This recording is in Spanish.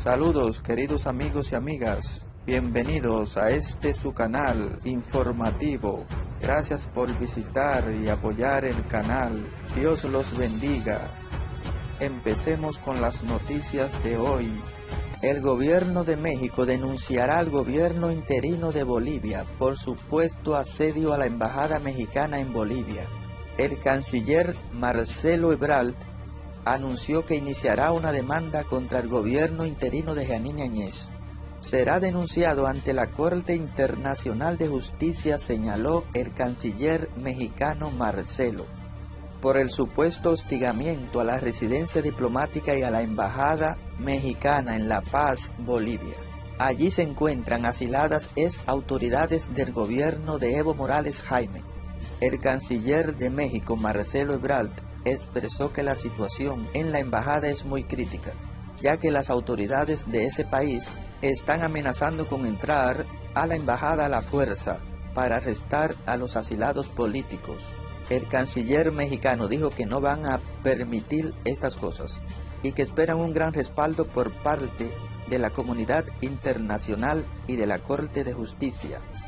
Saludos queridos amigos y amigas, bienvenidos a este su canal informativo. Gracias por visitar y apoyar el canal, Dios los bendiga. Empecemos con las noticias de hoy. El gobierno de México denunciará al gobierno interino de Bolivia por supuesto asedio a la embajada mexicana en Bolivia. El canciller Marcelo Ebrard anunció que iniciará una demanda contra el gobierno interino de Jeanine Áñez. Será denunciado ante la Corte Internacional de Justicia, señaló el canciller mexicano Marcelo, por el supuesto hostigamiento a la residencia diplomática y a la embajada mexicana en La Paz, Bolivia. Allí se encuentran asiladas autoridades del gobierno de Evo Morales Jaime. El canciller de México, Marcelo Ebrard, expresó que la situación en la embajada es muy crítica, ya que las autoridades de ese país están amenazando con entrar a la embajada a la fuerza para arrestar a los asilados políticos. El canciller mexicano dijo que no van a permitir estas cosas y que esperan un gran respaldo por parte de la comunidad internacional y de la Corte de Justicia.